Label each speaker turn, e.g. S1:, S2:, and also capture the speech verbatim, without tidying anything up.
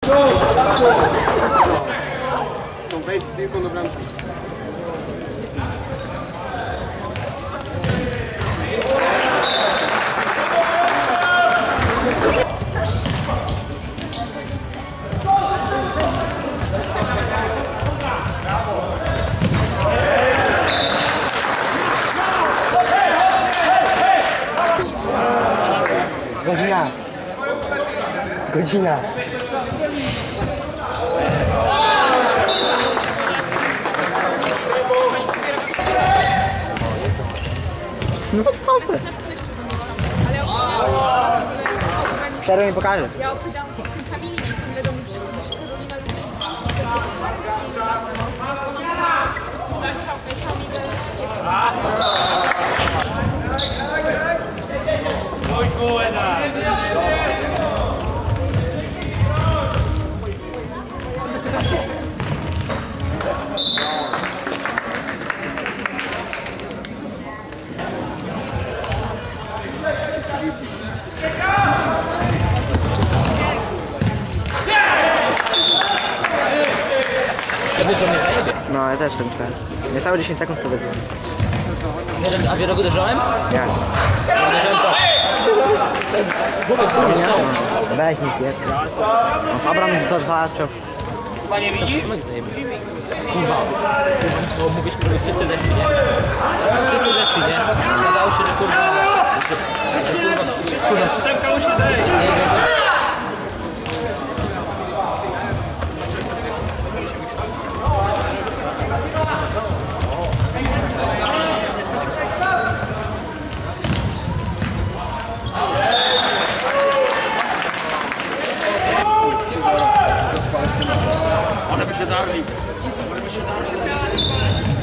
S1: To wejdź z piłką do bramki.
S2: Godzina. Godzina. No super. Przerwę mi pokażę.
S3: Ja opowiadałam z tym Kamilem i ten wiadomo przychodzi, że
S2: No ja też to myślę. Niecałe dziesięć sekund to wygląda.
S4: A wiele uderzyłem?
S2: Nie.
S4: Uderzyłem to.
S2: Weź nic jest. No Abram to zobaczył.
S4: Chyba nie widzisz? Kurwa. Bo mówiliśmy, żeby wszyscy zeszli, nie? Wszyscy zeszli, nie? Okazało się, że kurwa... Kurwa... Ósemka musi zejść!
S1: One by się darli. One by się darli.